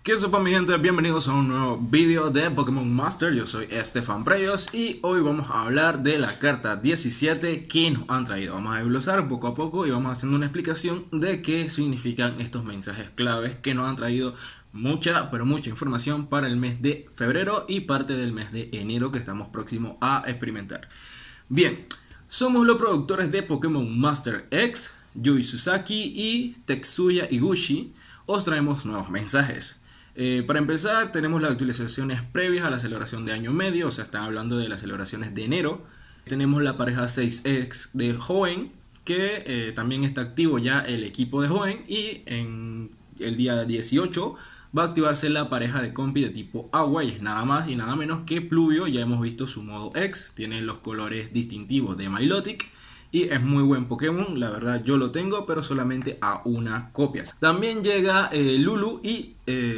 ¿Qué sopa mi gente? Bienvenidos a un nuevo vídeo de Pokémon Master. Yo soy Estefan Preyos y hoy vamos a hablar de la carta 17 que nos han traído. Vamos a desglosar poco a poco y vamos haciendo una explicación de qué significan estos mensajes claves que nos han traído mucha información para el mes de febrero y parte del mes de enero que estamos próximos a experimentar. Bien, somos los productores de Pokémon Master X, Yui Sasaki y Tetsuya Higuchi. Os traemos nuevos mensajes. Para empezar, tenemos las actualizaciones previas a la celebración de año medio, o sea, están hablando de las celebraciones de enero. Tenemos la pareja 6X de Hoenn, que también está activo ya el equipo de Hoenn, y en el día 18 va a activarse la pareja de compi de tipo agua, y es nada más y nada menos que Pluvio. Ya hemos visto su modo X, tiene los colores distintivos de Milotic. Y es muy buen Pokémon, la verdad yo lo tengo, pero solamente a una copia. También llega Lulu y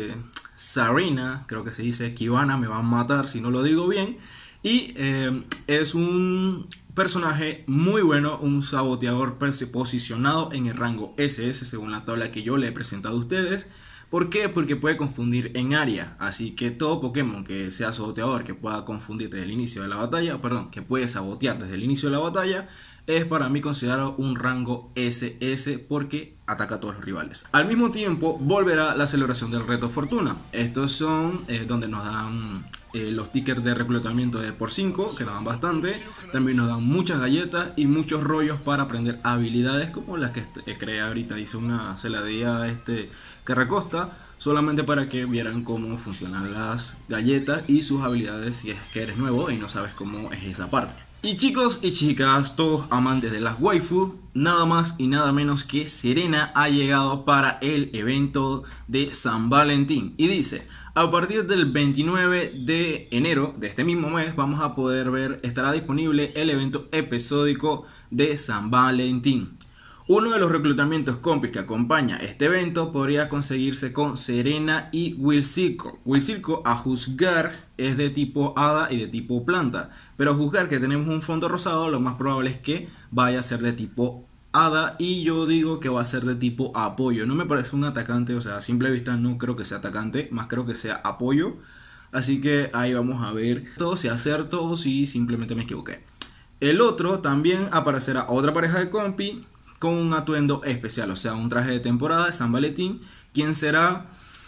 Sarina, creo que se dice Kibana, me va a matar si no lo digo bien. Y es un personaje muy bueno, un saboteador posicionado en el rango SS según la tabla que yo le he presentado a ustedes. ¿Por qué? Porque puede confundir en área, así que todo Pokémon que sea saboteador, que pueda confundir desde el inicio de la batalla, que puede sabotear desde el inicio de la batalla, es para mí considerado un rango SS porque ataca a todos los rivales. Al mismo tiempo volverá la celebración del reto Fortuna. Estos son donde nos dan los tickets de reclutamiento de por 5, que nos dan bastante. También nos dan muchas galletas y muchos rollos para aprender habilidades como las que creé ahorita. Hice una celadilla que recosta solamente para que vieran cómo funcionan las galletas y sus habilidades si es que eres nuevo y no sabes cómo es esa parte. Y chicos y chicas, todos amantes de las waifu, nada más y nada menos que Serena ha llegado para el evento de San Valentín. Y dice, a partir del 29 de enero de este mismo mes vamos a poder ver, estará disponible el evento episódico de San Valentín. Uno de los reclutamientos compis que acompaña este evento podría conseguirse con Serena y Whimsicott. Whimsicott, a juzgar, es de tipo hada y de tipo planta, pero a juzgar que tenemos un fondo rosado, lo más probable es que vaya a ser de tipo hada, y yo digo que va a ser de tipo apoyo. No me parece un atacante, o sea, a simple vista no creo que sea atacante, más creo que sea apoyo. Así que ahí vamos a ver todo, si acierto o si simplemente me equivoqué. El otro también aparecerá otra pareja de compi con un atuendo especial, o sea, un traje de temporada de San Valentín. ¿Quién será?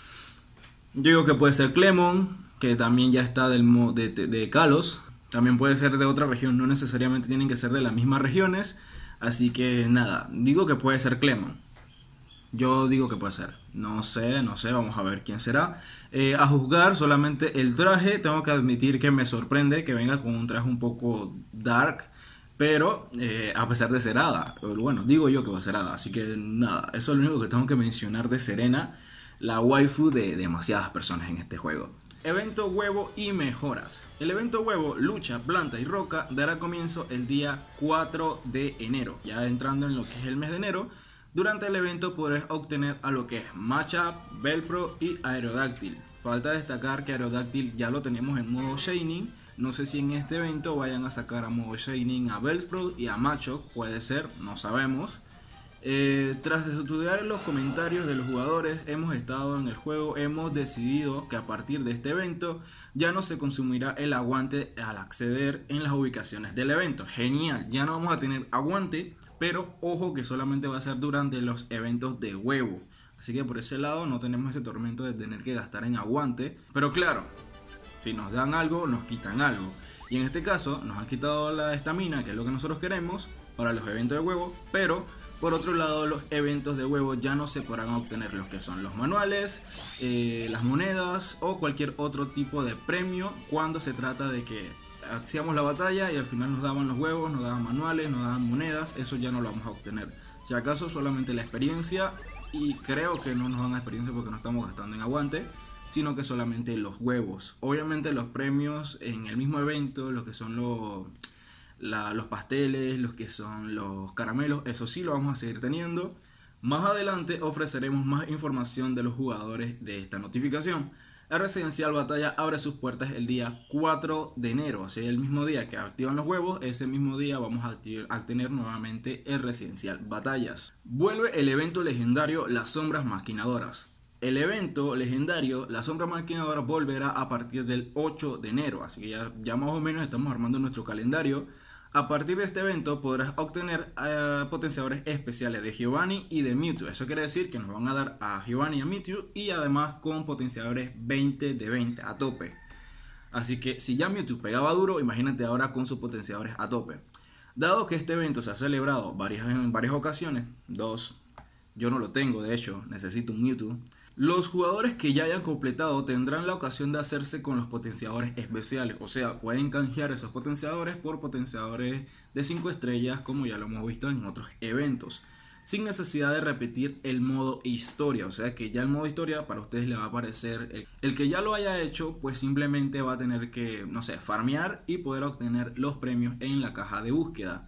Yo digo que puede ser Clemon, que también ya está de Kalos. También puede ser de otra región, no necesariamente tienen que ser de las mismas regiones. Así que nada, digo que puede ser Clemon. Yo digo que puede ser. No sé, vamos a ver quién será. A juzgar solamente el traje, tengo que admitir que me sorprende que venga con un traje un poco dark. Pero a pesar de ser hada, bueno, digo yo que va a ser hada, así que nada, eso es lo único que tengo que mencionar de Serena, la waifu de demasiadas personas en este juego. Evento huevo y mejoras. El evento huevo, lucha, planta y roca dará comienzo el día 4 de enero. Ya entrando en lo que es el mes de enero, durante el evento podrás obtener a lo que es Matchup, Velpro y Aerodactyl. Falta destacar que Aerodactyl ya lo tenemos en modo Shining. No sé si en este evento vayan a sacar a modo Shining a Bellsprout y a Machop, puede ser, no sabemos. Tras estudiar los comentarios de los jugadores, hemos estado en el juego, hemos decidido que a partir de este evento ya no se consumirá el aguante al acceder en las ubicaciones del evento. Genial, ya no vamos a tener aguante, pero ojo que solamente va a ser durante los eventos de huevo. Así que por ese lado no tenemos ese tormento de tener que gastar en aguante, pero claro, si nos dan algo, nos quitan algo. Y en este caso, nos han quitado la estamina, que es lo que nosotros queremos para los eventos de huevo. Pero, por otro lado, los eventos de huevo ya no se podrán obtener los que son los manuales, las monedas o cualquier otro tipo de premio cuando se trata de que hacíamos la batalla y al final nos daban los huevos, nos daban manuales, nos daban monedas. Eso ya no lo vamos a obtener. Si acaso, solamente la experiencia, y creo que no nos dan la experiencia porque no estamos gastando en aguante, sino que solamente los huevos. Obviamente los premios en el mismo evento, lo que son los pasteles, los que son los caramelos, eso sí lo vamos a seguir teniendo. Más adelante ofreceremos más información de los jugadores de esta notificación. La Residencial Batalla abre sus puertas el día 4 de enero, o sea, el mismo día que activan los huevos, ese mismo día vamos a tener nuevamente el Residencial Batallas. Vuelve el evento legendario Las Sombras Maquinadoras. el evento legendario, la sombra maquinadora, volverá a partir del 8 de enero. Así que ya más o menos estamos armando nuestro calendario. A partir de este evento podrás obtener potenciadores especiales de Giovanni y de Mewtwo. Eso quiere decir que nos van a dar a Giovanni y a Mewtwo, y además con potenciadores 20 de 20 a tope. Así que si ya Mewtwo pegaba duro, imagínate ahora con sus potenciadores a tope. Dado que este evento se ha celebrado en varias ocasiones, dos, yo no lo tengo, de hecho necesito un Mewtwo. Los jugadores que ya hayan completado tendrán la ocasión de hacerse con los potenciadores especiales, o sea, pueden canjear esos potenciadores por potenciadores de 5 estrellas, como ya lo hemos visto en otros eventos, sin necesidad de repetir el modo historia. O sea que ya el modo historia para ustedes le va a aparecer, el que ya lo haya hecho pues simplemente va a tener que, no sé, farmear y poder obtener los premios en la caja de búsqueda.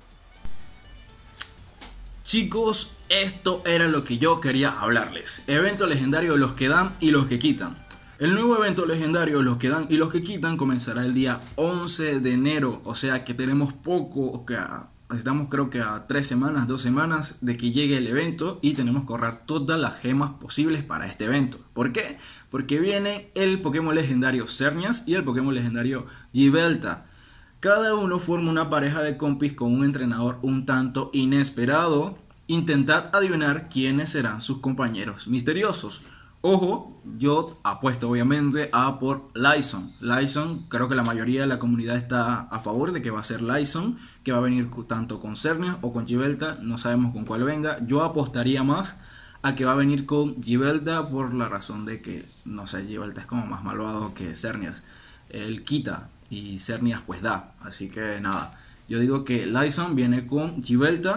Chicos, esto era lo que yo quería hablarles. Evento legendario, los que dan y los que quitan. El nuevo evento legendario, los que dan y los que quitan, comenzará el día 11 de enero. O sea que tenemos poco, estamos creo que a 3 semanas, 2 semanas de que llegue el evento, y tenemos que ahorrar todas las gemas posibles para este evento. ¿Por qué? Porque viene el Pokémon legendario Xerneas y el Pokémon legendario Yveltal. Cada uno forma una pareja de compis con un entrenador un tanto inesperado. Intentad adivinar quiénes serán sus compañeros misteriosos. Ojo, yo apuesto obviamente a por Lysone. Lysone, creo que la mayoría de la comunidad está a favor de que va a ser Lysone, que va a venir tanto con Xerneas o con Yveltal, no sabemos con cuál venga. Yo apostaría más a que va a venir con Yveltal por la razón de que, no sé, Yveltal es como más malvado que Xerneas. Él quita y Xerneas pues da, así que nada, yo digo que Lysone viene con Yveltal.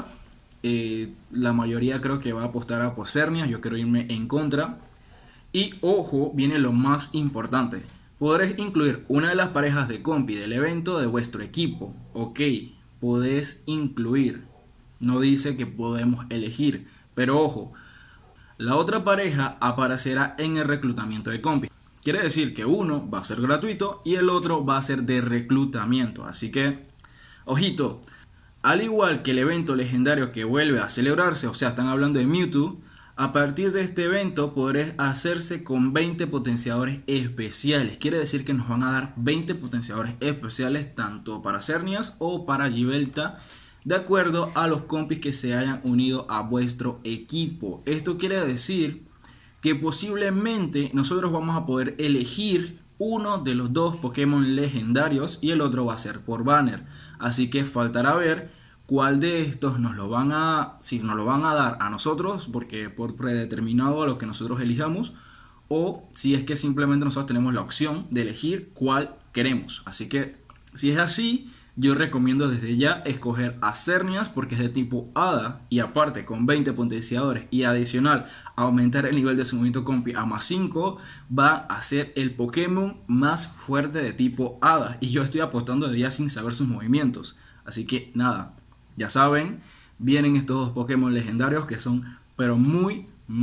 La mayoría creo que va a apostar a por Xerneas, yo quiero irme en contra. Y ojo, viene lo más importante: podréis incluir una de las parejas de compi del evento de vuestro equipo. Ok, podés incluir, no dice que podemos elegir, pero ojo, la otra pareja aparecerá en el reclutamiento de compi. Quiere decir que uno va a ser gratuito y el otro va a ser de reclutamiento. Así que, ojito, al igual que el evento legendario que vuelve a celebrarse, o sea, están hablando de Mewtwo, a partir de este evento podré hacerse con 20 potenciadores especiales. Quiere decir que nos van a dar 20 potenciadores especiales tanto para Xerneas o para Yveltal, de acuerdo a los compis que se hayan unido a vuestro equipo. Esto quiere decir que posiblemente nosotros vamos a poder elegir uno de los dos Pokémon legendarios y el otro va a ser por banner. Así que faltará ver cuál de estos nos lo van a, si nos lo van a dar a nosotros, porque por predeterminado a lo que nosotros elijamos, o si es que simplemente nosotros tenemos la opción de elegir cuál queremos. Así que si es así, yo recomiendo desde ya escoger a Xerneas porque es de tipo Hada, y aparte con 20 potenciadores y adicional aumentar el nivel de su movimiento compi a más 5, va a ser el Pokémon más fuerte de tipo Hada, y yo estoy apostando desde ya sin saber sus movimientos. Así que nada, ya saben, vienen estos dos Pokémon legendarios que son pero muy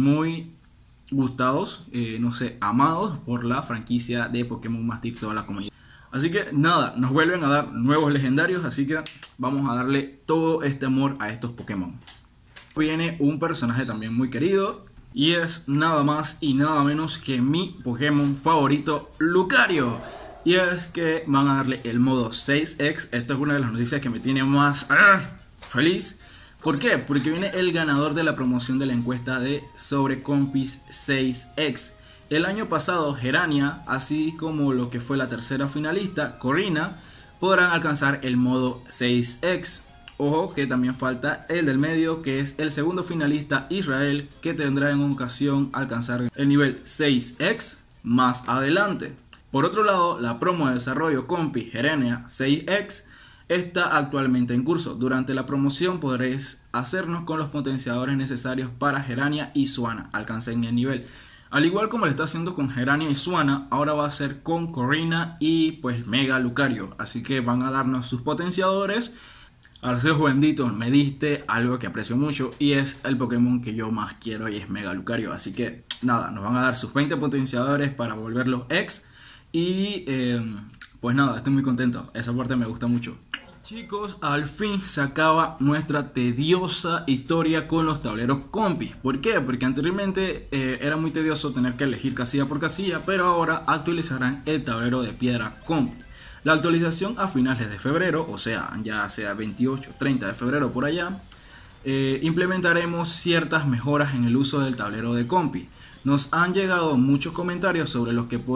gustados, no sé, amados por la franquicia de Pokémon Mastiff, toda la comunidad. Así que nada, nos vuelven a dar nuevos legendarios, así que vamos a darle todo este amor a estos Pokémon. Viene un personaje también muy querido y es nada más y nada menos que mi Pokémon favorito, Lucario. Y es que van a darle el modo 6X. Esto es una de las noticias que me tiene más feliz. ¿Por qué? Porque viene el ganador de la promoción de la encuesta de sobre compis 6X. El año pasado, Gerania, así como lo que fue la tercera finalista, Corina, podrán alcanzar el modo 6X. Ojo que también falta el del medio, que es el segundo finalista, Israel, que tendrá en ocasión alcanzar el nivel 6X más adelante. Por otro lado, la promo de desarrollo Compi Gerania 6X está actualmente en curso. Durante la promoción podréis hacernos con los potenciadores necesarios para Gerania y Swanna. Alcancen el nivel. Al igual como le está haciendo con Gerania y Swanna, ahora va a ser con Corina y pues Mega Lucario. Así que van a darnos sus potenciadores. Arceus bendito, me diste algo que aprecio mucho y es el Pokémon que yo más quiero y es Mega Lucario. Así que nada, nos van a dar sus 20 potenciadores para volverlos X. Y pues nada, estoy muy contento. Esa parte me gusta mucho. Chicos, al fin se acaba nuestra tediosa historia con los tableros compi. ¿Por qué? Porque anteriormente era muy tedioso tener que elegir casilla por casilla, pero ahora actualizarán el tablero de piedra compi. La actualización a finales de febrero, o sea, ya sea 28, 30 de febrero por allá, implementaremos ciertas mejoras en el uso del tablero de compi. Nos han llegado muchos comentarios sobre los que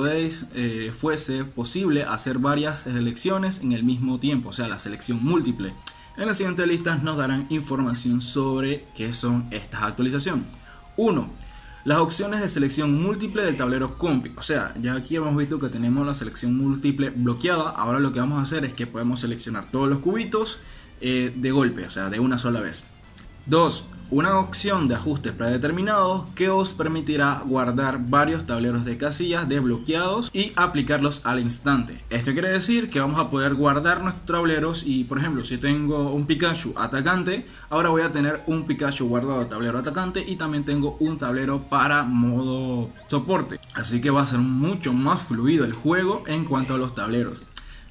fuese posible hacer varias selecciones en el mismo tiempo, o sea, la selección múltiple. En la siguiente lista nos darán información sobre qué son estas actualizaciones. 1. Las opciones de selección múltiple del tablero compi. O sea, ya aquí hemos visto que tenemos la selección múltiple bloqueada. Ahora lo que vamos a hacer es que podemos seleccionar todos los cubitos de golpe, o sea, de una sola vez. 2. Una opción de ajustes predeterminados que os permitirá guardar varios tableros de casillas desbloqueados y aplicarlos al instante. Esto quiere decir que vamos a poder guardar nuestros tableros y, por ejemplo, si tengo un Pikachu atacante, ahora voy a tener un Pikachu guardado tablero atacante y también tengo un tablero para modo soporte. Así que va a ser mucho más fluido el juego en cuanto a los tableros.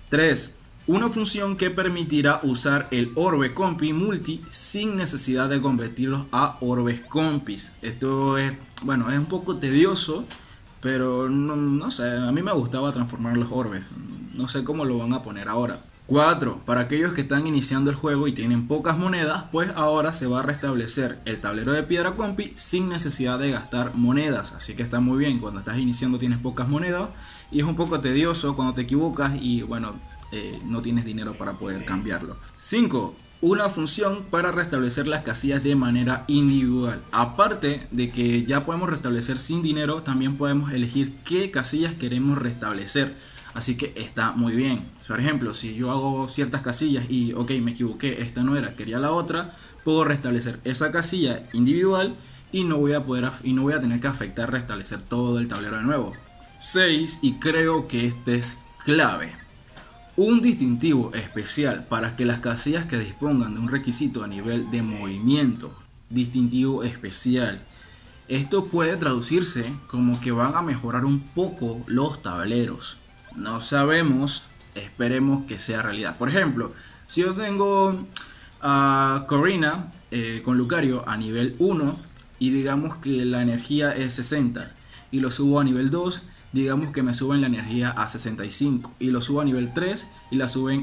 3. Una función que permitirá usar el orbe compi multi sin necesidad de convertirlos a orbes compis. Esto es, bueno, es un poco tedioso, pero no sé, a mí me gustaba transformar los orbes. No sé cómo lo van a poner ahora. 4. Para aquellos que están iniciando el juego y tienen pocas monedas, pues ahora se va a restablecer el tablero de piedra compi sin necesidad de gastar monedas. Así que está muy bien, cuando estás iniciando tienes pocas monedas y es un poco tedioso cuando te equivocas y bueno, no tienes dinero para poder cambiarlo. 5. Una función para restablecer las casillas de manera individual. Aparte de que ya podemos restablecer sin dinero, también podemos elegir qué casillas queremos restablecer. Así que está muy bien. Por ejemplo, si yo hago ciertas casillas y ok, me equivoqué, esta no era, quería la otra, puedo restablecer esa casilla individual y no voy a tener que afectar restablecer todo el tablero de nuevo. 6. Y creo que este es clave. Un distintivo especial para que las casillas que dispongan de un requisito a nivel de movimiento. Distintivo especial. Esto puede traducirse como que van a mejorar un poco los tableros. No sabemos, esperemos que sea realidad. Por ejemplo, si yo tengo a Corina con Lucario a nivel 1 y digamos que la energía es 60 y lo subo a nivel 2, digamos que me suben la energía a 65 y lo subo a nivel 3 y la suben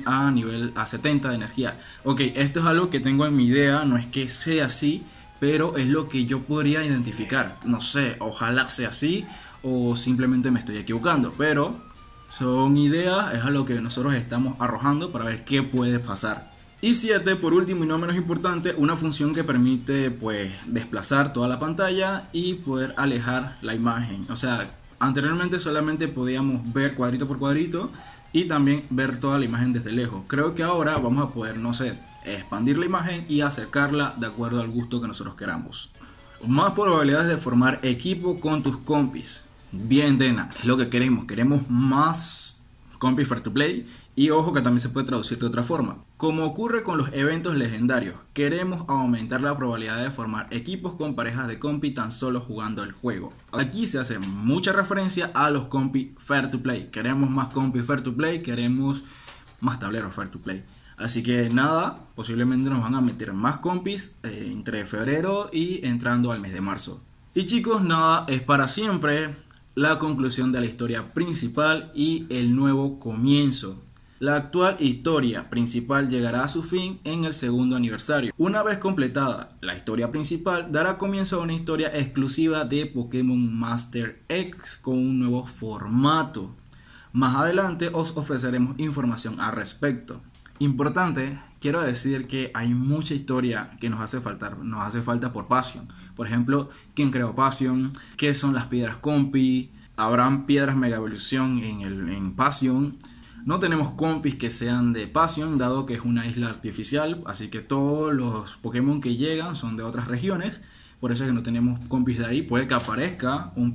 a 70 de energía. Ok, esto es algo que tengo en mi idea, no es que sea así, pero es lo que yo podría identificar. No sé, ojalá sea así o simplemente me estoy equivocando, pero son ideas, es a lo que nosotros estamos arrojando para ver qué puede pasar. Y 7, por último y no menos importante, una función que permite pues desplazar toda la pantalla y poder alejar la imagen. O sea, anteriormente solamente podíamos ver cuadrito por cuadrito y también ver toda la imagen desde lejos. Creo que ahora vamos a poder, no sé, expandir la imagen y acercarla de acuerdo al gusto que nosotros queramos. Más probabilidades de formar equipo con tus compis. Bien, Dena, es lo que queremos. Queremos más compis free to play. Y ojo que también se puede traducir de otra forma. Como ocurre con los eventos legendarios, queremos aumentar la probabilidad de formar equipos con parejas de compi tan solo jugando el juego. Aquí se hace mucha referencia a los compi fair to play. Queremos más compi fair to play, queremos más tableros fair to play. Así que nada, posiblemente nos van a meter más compis entre febrero y entrando al mes de marzo. Y chicos, nada es para siempre. La conclusión de la historia principal y el nuevo comienzo. La actual historia principal llegará a su fin en el segundo aniversario. Una vez completada la historia principal, dará comienzo a una historia exclusiva de Pokémon Master X con un nuevo formato. Más adelante os ofreceremos información al respecto. Importante, quiero decir que hay mucha historia que nos hace falta por Passion. Por ejemplo, ¿quién creó Passion? ¿Qué son las piedras compi? ¿Habrán piedras mega evolución en Passion? No tenemos compis que sean de Passion, dado que es una isla artificial, así que todos los Pokémon que llegan son de otras regiones, por eso es que no tenemos compis de ahí. Puede que aparezca un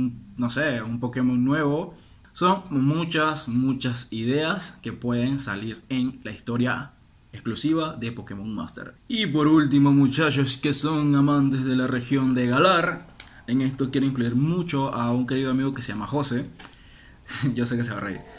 Pokémon nuevo. Son muchas ideas que pueden salir en la historia exclusiva de Pokémon Master. Y por último, muchachos que son amantes de la región de Galar, en esto quiero incluir mucho a un querido amigo que se llama José. Yo sé que se va a reír.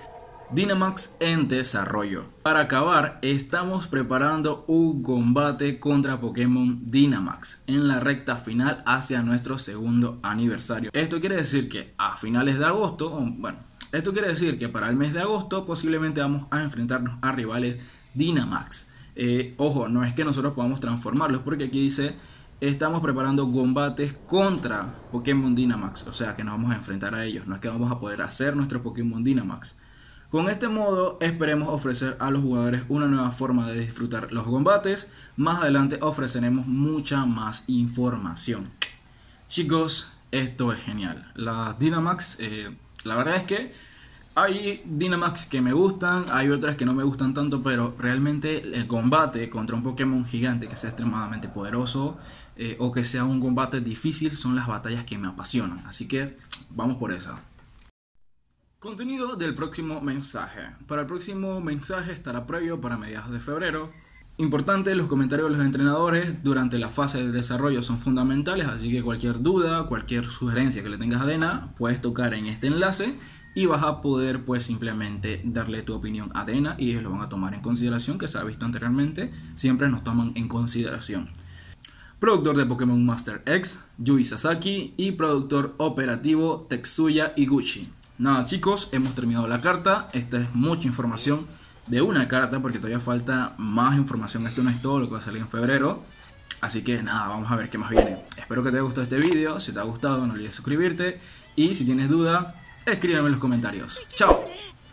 Dynamax en desarrollo. Para acabar, estamos preparando un combate contra Pokémon Dynamax en la recta final hacia nuestro segundo aniversario. Esto quiere decir que a finales de agosto, esto quiere decir que para el mes de agosto posiblemente vamos a enfrentarnos a rivales Dynamax. Ojo, no es que nosotros podamos transformarlos, porque aquí dice estamos preparando combates contra Pokémon Dynamax, o sea que nos vamos a enfrentar a ellos, no es que vamos a poder hacer nuestro Pokémon Dynamax. Con este modo esperemos ofrecer a los jugadores una nueva forma de disfrutar los combates. Más adelante ofreceremos mucha más información. Chicos, esto es genial. Las Dynamax, la verdad es que hay Dynamax que me gustan, hay otras que no me gustan tanto, pero realmente el combate contra un Pokémon gigante que sea extremadamente poderoso o que sea un combate difícil son las batallas que me apasionan. Así que vamos por eso. Contenido del próximo mensaje. Para el próximo mensaje estará previo para mediados de febrero. Importante, los comentarios de los entrenadores durante la fase de desarrollo son fundamentales, así que cualquier duda, cualquier sugerencia que le tengas a Dena, puedes tocar en este enlace y vas a poder pues simplemente darle tu opinión a Dena y ellos lo van a tomar en consideración, que se ha visto anteriormente, siempre nos toman en consideración. Productor de Pokémon Master X, Yui Sasaki, y productor operativo Tetsuya Iguchi. Nada chicos, hemos terminado la carta. Esta es mucha información de una carta porque todavía falta más información. Esto no es todo lo que va a salir en febrero. Así que nada, vamos a ver qué más viene. Espero que te haya gustado este vídeo. Si te ha gustado no olvides suscribirte. Y si tienes duda, escríbeme en los comentarios. ¡Chao!